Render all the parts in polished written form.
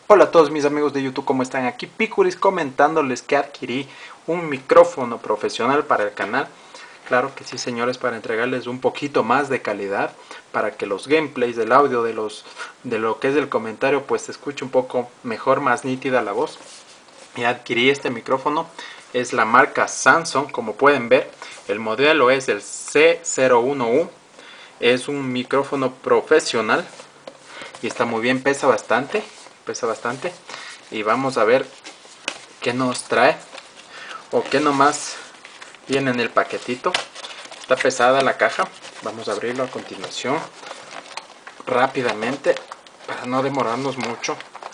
Hola a todos mis amigos de YouTube, ¿cómo están? Aquí Picuris comentándoles que adquirí un micrófono profesional para el canal. Claro que sí, señores, para entregarles un poquito más de calidad, para que los gameplays del audio de lo que es el comentario pues se escuche un poco mejor, más nítida la voz. Y adquirí este micrófono, es la marca Samsung, como pueden ver. El modelo es el C01U, es un micrófono profesional y está muy bien, pesa bastante y vamos a ver qué nos trae o qué nomás viene en el paquetito. Está pesada la caja, vamos a abrirlo a continuación rápidamente para no demorarnos mucho.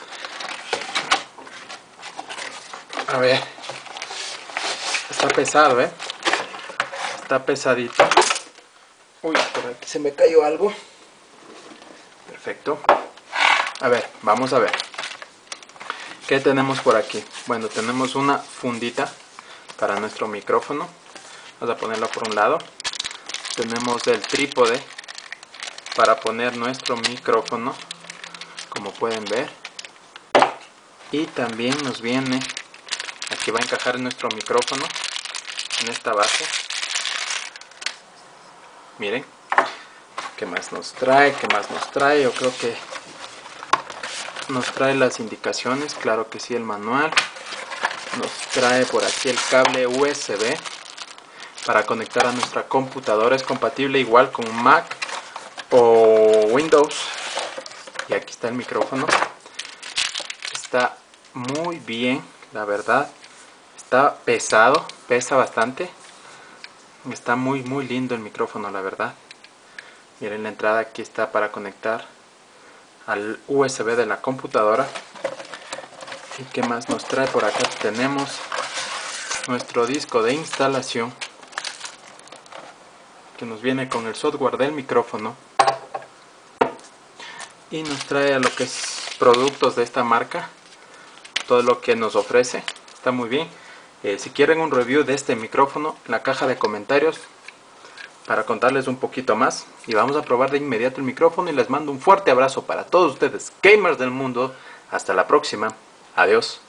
A ver, está pesado, está pesadito. Uy, por aquí se me cayó algo. Perfecto. A ver, vamos a ver ¿qué tenemos por aquí? Bueno, tenemos una fundita para nuestro micrófono. Vamos a ponerlo por un lado. Tenemos el trípode para poner nuestro micrófono, como pueden ver. Y también nos viene, aquí va a encajar nuestro micrófono en esta base. Miren, ¿qué más nos trae? ¿Qué más nos trae? Yo creo que nos trae las indicaciones, claro que sí, el manual. Nos trae por aquí el cable USB para conectar a nuestra computadora. Es compatible igual con Mac o Windows. Y aquí está el micrófono. Está muy bien, la verdad. Está pesado, pesa bastante. Está muy lindo el micrófono, la verdad. Miren, la entrada aquí está para conectar al USB de la computadora. ¿Y qué más nos trae? Por acá tenemos nuestro disco de instalación, que nos viene con el software del micrófono. Y nos trae lo que es productos de esta marca, todo lo que nos ofrece. Está muy bien. Si quieren un review de este micrófono, en la caja de comentarios para contarles un poquito más. Y vamos a probar de inmediato el micrófono. Y les mando un fuerte abrazo para todos ustedes, gamers del mundo. Hasta la próxima. Adiós.